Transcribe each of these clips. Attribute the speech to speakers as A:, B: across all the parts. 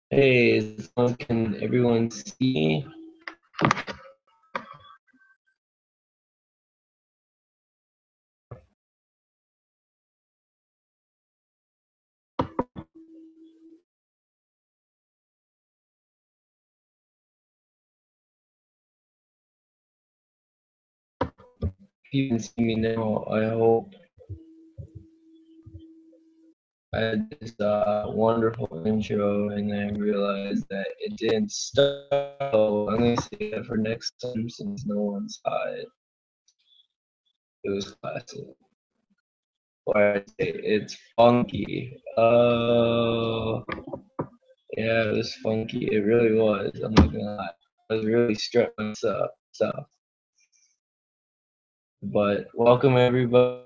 A: Hey, can everyone see me? If you can see me now, I hope. I had this wonderful intro and then I realized that it didn't start. So I'm going to say that for next time since no one saw it. It was classic. Or I'd say it's funky. Yeah, it was funky. It really was. I'm not gonna lie. I was really struck myself. But welcome everybody.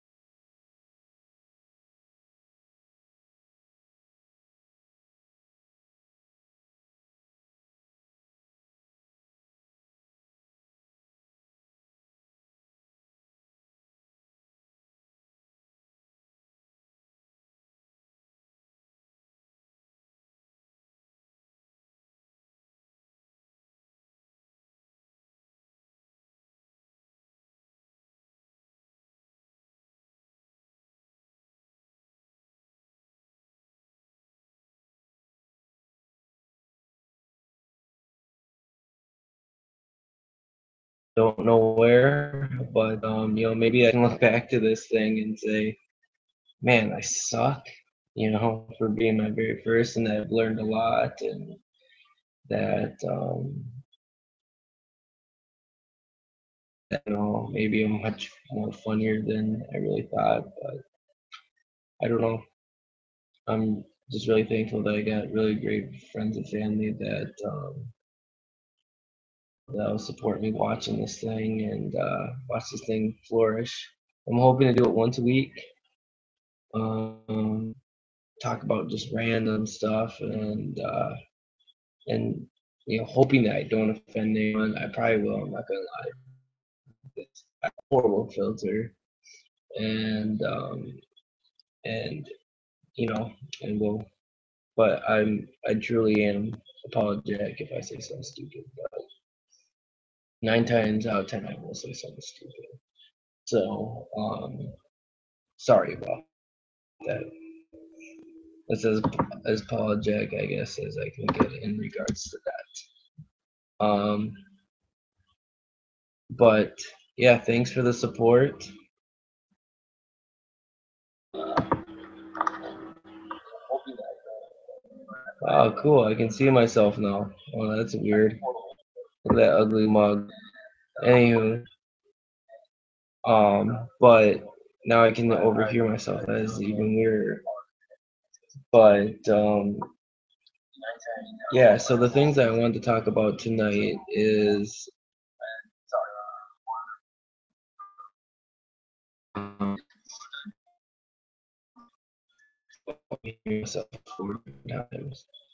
A: Don't know where, but maybe I can look back to this thing and say, man, I suck, for being my very first, and I've learned a lot, and that maybe I'm much more funnier than I really thought, but I don't know. I'm just really thankful that I got really great friends and family that'll support me watching this thing and watch this thing flourish. I'm hoping to do it once a week. Um, talk about just random stuff and hoping that I don't offend anyone. I probably will. I'm not gonna lie. It's a horrible filter, and and you know, and will. But I truly am apologetic if I say something stupid. But 9 times out of 10, I will say something stupid. So sorry about that. That's as apologetic, I guess, as I can get in regards to that. But yeah, thanks for the support. Oh, cool. I can see myself now. Oh, that's weird. Look at that ugly mug. Anywho, but now I can overhear myself. That is even weirder. But yeah. So the things that I wanted to talk about tonight is myself 4 times.